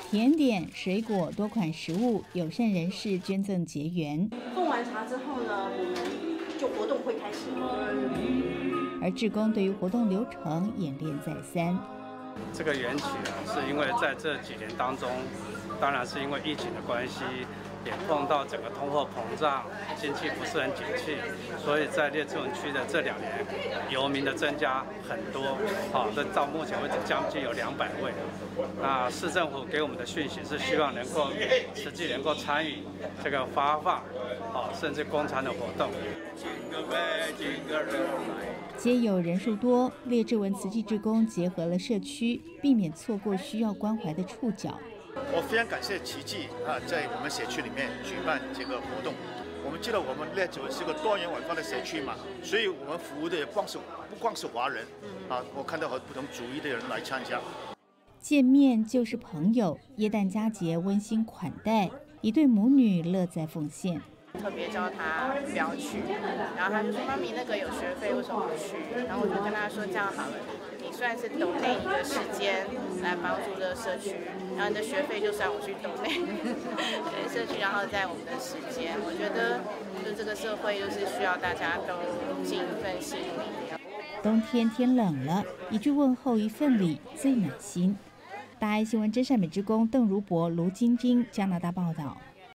甜点、水果多款食物，友善人士捐赠结缘。 奉完茶之后呢，我们就活动会开始。 而志工对于活动流程演练再三。 这个缘起是因为在这几年当中，当然是因为疫情的关系，也碰到整个通货膨胀，经济不是很景气，所以在列治文区的这2年，游民的增加很多，这到目前为止将近有200位。那市政府给我们的讯息是希望能够实际能够参与这个发放，甚至供餐的活动。 街友人数多，列治文慈济志工结合了社区，避免错过需要关怀的触角。 我非常感谢奇迹在我们社区里面举办这个活动。我们记得我们列治文是个多元文化的社区嘛，所以我们服务的不光是华人我看到很不同族裔的人来参加。 见面就是朋友，耶诞佳节温馨款待，一对母女乐在奉献。 特别叫他不要去，然后他就说：“妈咪，那个有学费，为什么不去？”然后我就跟他说：“这样好了，你算是抖内你的时间来帮助这个社区，然后你的学费就算我去抖内对社区，然后在我们的时间，我觉得就这个社会就是需要大家都尽一份心力。” 冬天天冷了，一句问候，一份礼，最暖心。大爱新闻真善美志工邓如博、卢晶晶，加拿大报道。